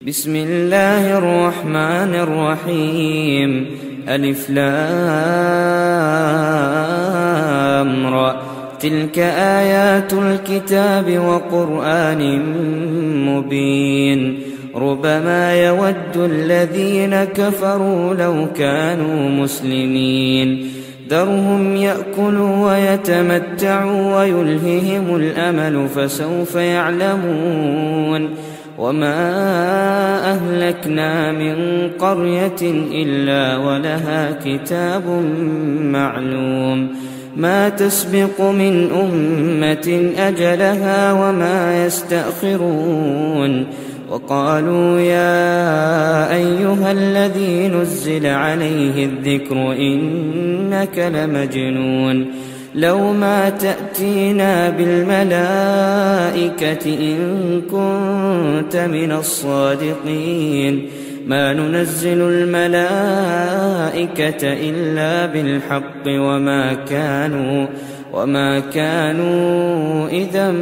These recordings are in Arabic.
بسم الله الرحمن الرحيم. ألف لام را. تلك آيات الكتاب وقرآن مبين. ربما يود الذين كفروا لو كانوا مسلمين. ذرهم يأكلوا ويتمتعوا ويلههم الأمل فسوف يعلمون. وما أهلكنا من قرية إلا ولها كتاب معلوم. ما تسبق من أمة أجلها وما يستأخرون. وقالوا يا أيها الذي نزل عليه الذكر إنك لمجنون. لو ما تأتينا بالملائكة إن كنت من الصادقين. ما ننزل الملائكة إلا بالحق وما كانوا إذا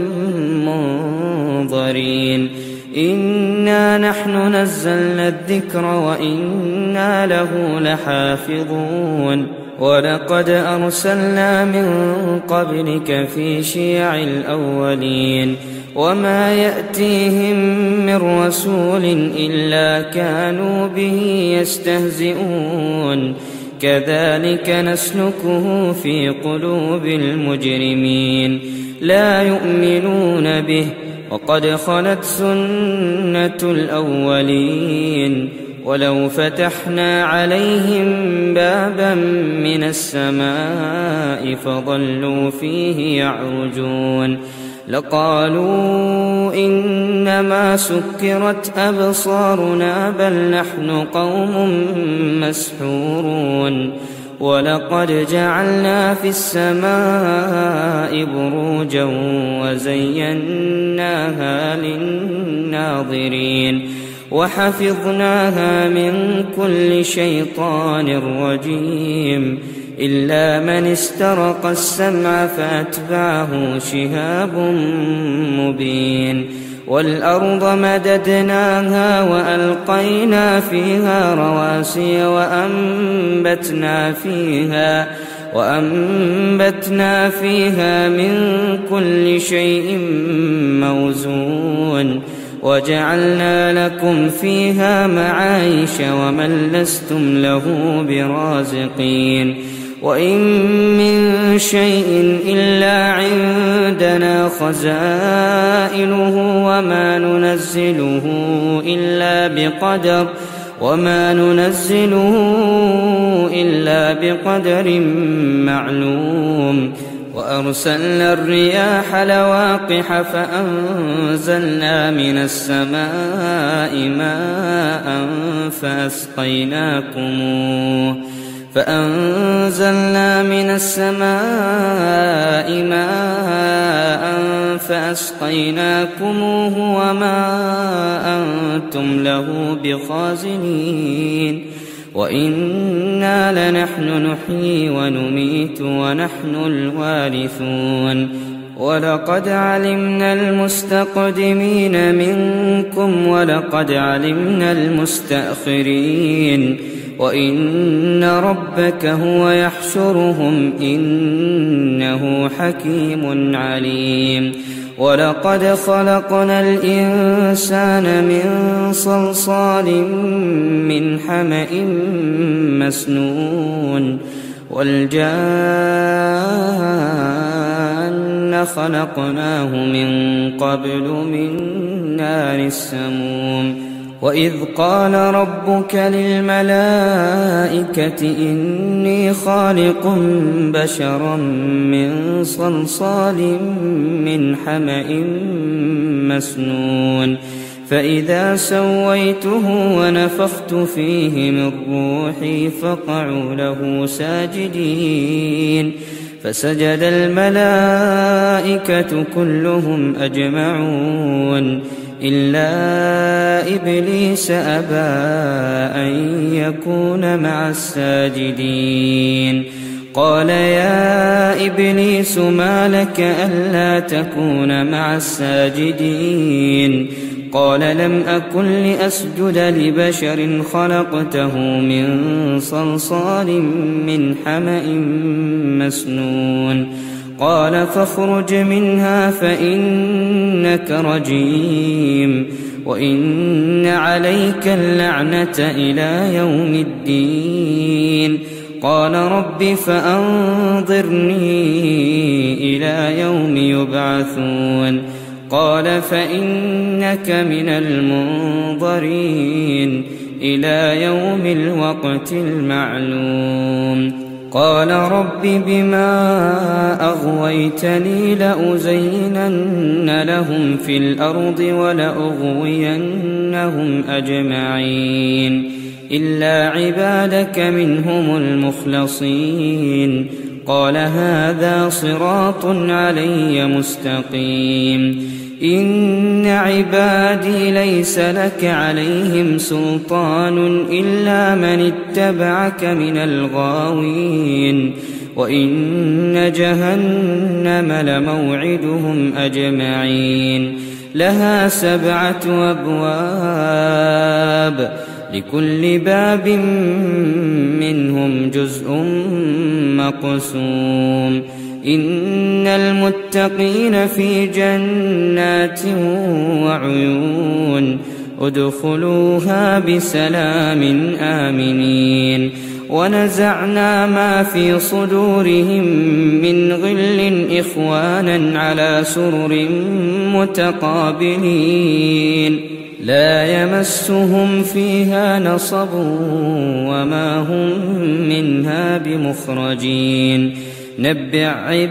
منظرين. إنا نحن نزلنا الذكر وإنا له لحافظون. ولقد أرسلنا من قبلك في شيع الأولين. وما يأتيهم من رسول إلا كانوا به يستهزئون. كذلك نسلكه في قلوب المجرمين. لا يؤمنون به وقد خلت سنة الأولين. ولو فتحنا عليهم بابا من السماء فظلوا فيه يعرجون لقالوا إنما سكرت أبصارنا بل نحن قوم مسحورون. ولقد جعلنا في السماء بروجا وزيناها للناظرين وحفظناها من كل شيطان رجيم إلا من استرق السمع فأتبعه شهاب مبين. والأرض مددناها وألقينا فيها رواسي وأنبتنا فيها من كل شيء موزون. وجعلنا لكم فيها معايش ومن لستم له برازقين. وإن من شيء إلا عندنا خزائنه وما ننزله إلا بقدر معلوم. وأرسلنا الرياح لواقح فأنزلنا من السماء ماء فأسقيناكموه وما أنتم له بخازنين. وإنا لنحن نحيي ونميت ونحن الوارثون. ولقد علمنا المستقدمين منكم ولقد علمنا المستأخرين. وإن ربك هو يحشرهم إنه حكيم عليم. ولقد خلقنا الإنسان من صلصال من حمأ مسنون. والجان خلقناه من قبل من نار السموم. وإذ قال ربك للملائكة إني خالق بشرا من صلصال من حمأ مسنون. فإذا سويته ونفخت فيه من روحي فقعوا له ساجدين. فسجد الملائكة كلهم أجمعون إلا إبليس أبى أن يكون مع الساجدين. قال يا إبليس ما لك ألا تكون مع الساجدين قال لم أكن لأسجد لبشر خلقته من صلصال من حمأ مسنون قال فاخرج منها فإنك رجيم وإن عليك اللعنة إلى يوم الدين قال رب فأنظرني إلى يوم يبعثون قال فإنك من المنظرين إلى يوم الوقت المعلوم قال رب بما أغويتني لأزينن لهم في الأرض ولأغوينهم أجمعين إلا عبادك منهم المخلصين قال هذا صراط علي مستقيم إن عبادي ليس لك عليهم سلطان إلا من اتبعك من الغاوين وإن جهنم لموعدهم أجمعين لها 7 أبواب لكل باب منهم جزء مقسوم إن المتقين في جنات وعيون ادخلوها بسلام آمنين ونزعنا ما في صدورهم من غل إخوانا على سرر متقابلين لا يمسهم فيها نصب وما هم منها بمخرجين نبئ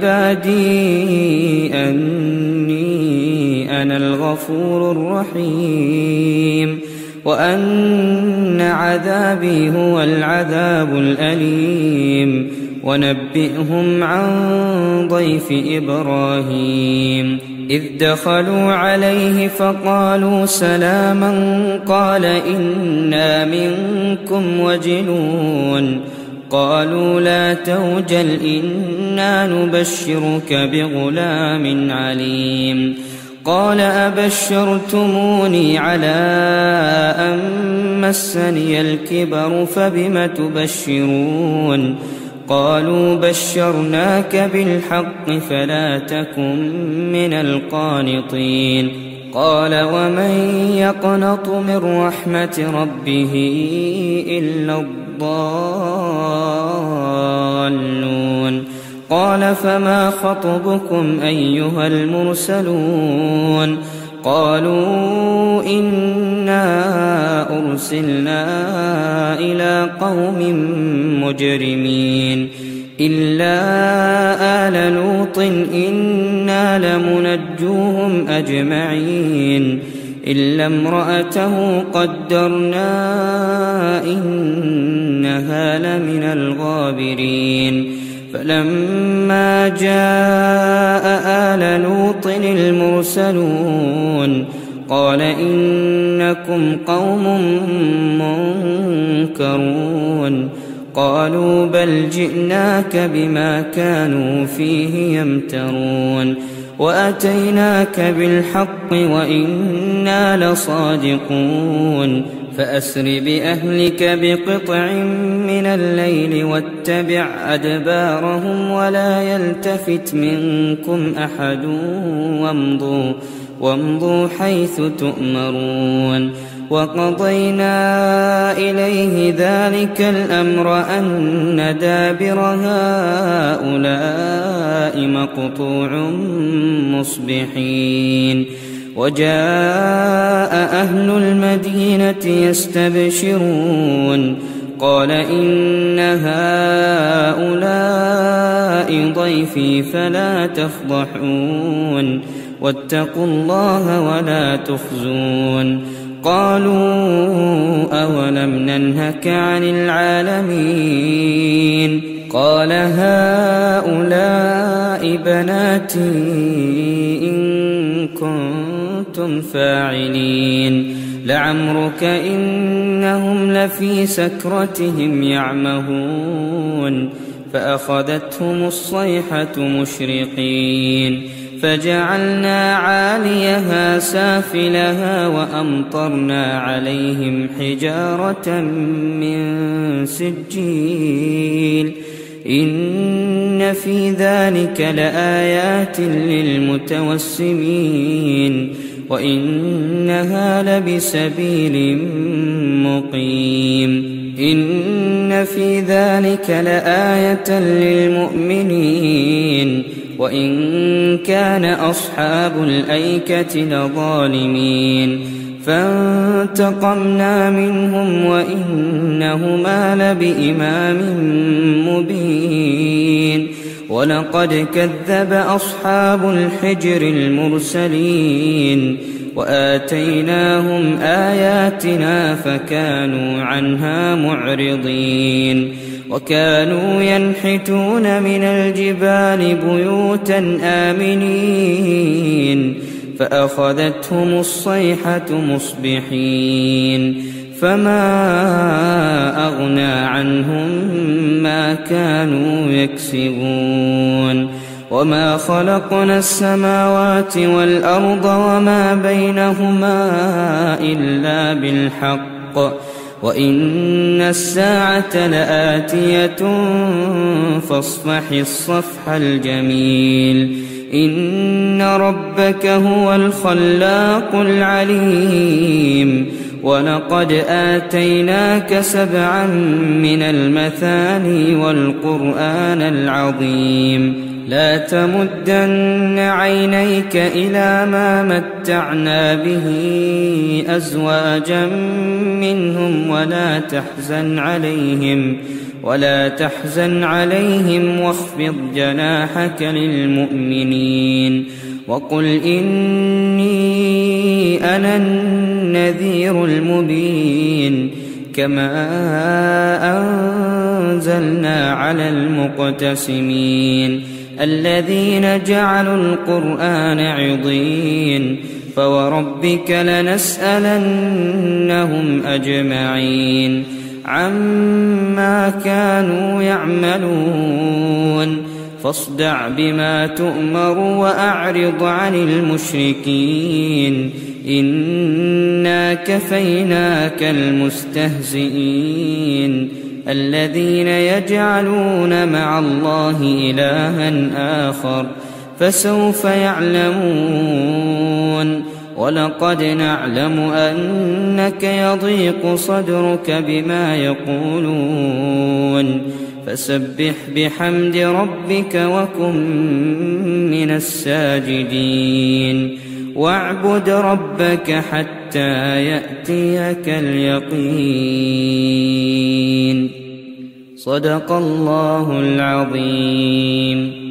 عبادي أني أنا الغفور الرحيم وأن عذابي هو العذاب الأليم ونبئهم عن ضيف إبراهيم إذ دخلوا عليه فقالوا سلاما قال إنا منكم وجلون قالوا لا توجل إنا نبشرك بغلام عليم قال أبشرتموني على أن مسني الكبر فبم تبشرون قالوا بشرناك بالحق فلا تكن من القانطين قال ومن يقنط من رحمة ربه إلا الضالون قال فما خطبكم أيها المرسلون قالوا إنا أرسلنا إلى قوم مجرمين إلا آل لوط إنا لمنجوهم أجمعين إلا امرأته قدرنا إنها لمن الغابرين فلما جاء آل لوط المرسلون قال إنكم قوم منكرون قالوا بل جئناك بما كانوا فيه يمترون وأتيناك بالحق وإنا لصادقون فأسر بأهلك بقطع من الليل واتبع أدبارهم ولا يلتفت منكم أحد وامضوا حيث تؤمرون وقضينا إليه ذلك الأمر أن دابر هؤلاء مقطوع مصبحين وجاء أهل المدينة يستبشرون قال إن هؤلاء ضيفي فلا تفضحون واتقوا الله ولا تخزون قالوا أولم ننهك عن العالمين قال هؤلاء بناتي إن كنتم فاعلين لعمرك إنهم لفي سكرتهم يعمهون فأخذتهم الصيحة مشرقين فجعلنا عاليها سافلها وأمطرنا عليهم حجارة من سجيل إن في ذلك لآيات للمتوسمين وإنها لبسبيل مقيم إن في ذلك لآية للمؤمنين وإن كان أصحاب الأيكة لظالمين فانتقمنا منهم وإنهما لبإمام مبين ولقد كذب أصحاب الحجر المرسلين وآتيناهم آياتنا فكانوا عنها معرضين وكانوا ينحتون من الجبال بيوتا آمنين فأخذتهم الصيحة مصبحين فما أغنى عنهم ما كانوا يكسبون وما خلقنا السماوات والأرض وما بينهما إلا بالحق وإن الساعة لآتية فاصفح الصفح الجميل إن ربك هو الخلاق العليم ولقد آتيناك 7 من المثاني والقرآن العظيم لا تمدن عينيك إلى ما متعنا به أزواجا منهم ولا تحزن عليهم واخفض جناحك للمؤمنين وقل إني أنا النذير المبين كما أنزلنا على المقتسمين الذين جعلوا القرآن عضين فوربك لنسألنهم أجمعين عما كانوا يعملون فاصدع بما تؤمر وأعرض عن المشركين إنا كفيناك المستهزئين الذين يجعلون مع الله إلها آخر فسوف يعلمون ولقد نعلم أنك يضيق صدرك بما يقولون فسبح بحمد ربك وكن من الساجدين واعبد ربك حتى يأتيك اليقين صدق الله العظيم.